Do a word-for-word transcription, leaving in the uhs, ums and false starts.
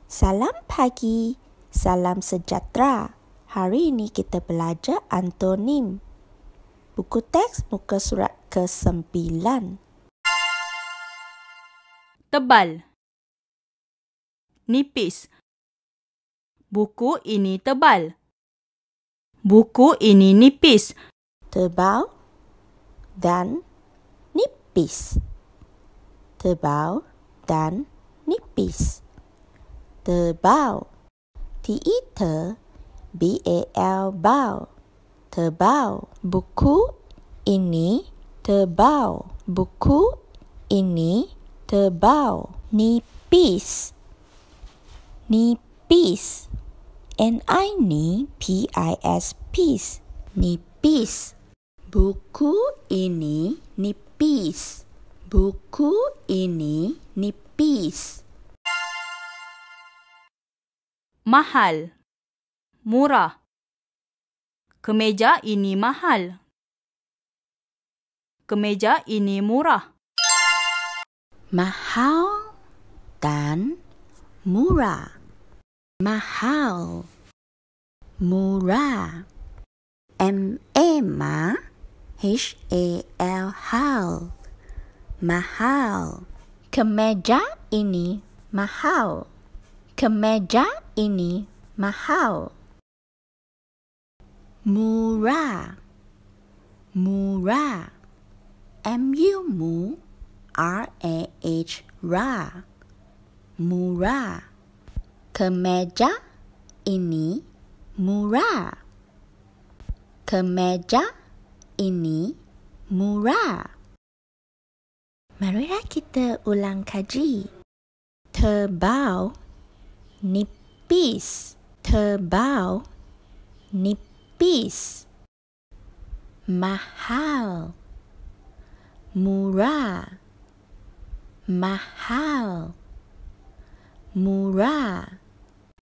Salam pagi, salam sejahtera. Hari ini kita belajar antonim. Buku teks muka surat kesembilan. Tebal, nipis. Buku ini tebal. Buku ini nipis. Tebal dan nipis. Tebal dan nipis. Tebal. T-E-T B-A-L bal. Tebal. Buku ini tebal. Buku ini tebal. Nipis. Nipis. N-I-P-I-S. Pis. Nipis. Buku ini nipis. Buku ini nipis. Mahal, murah. Kemeja ini mahal. Kemeja ini murah. Mahal dan murah. Mahal, murah. M-A-M-A H-A-L hal. Mahal. Kemeja ini mahal. Kemeja ini mahal. Murah. Murah. M-U-M-U R-A-H ra. Murah. Kemeja ini murah. Kemeja ini murah. Marilah kita ulang kaji. Tebal, nipis. Tebal, nipis. Mahal, murah. Mahal, murah.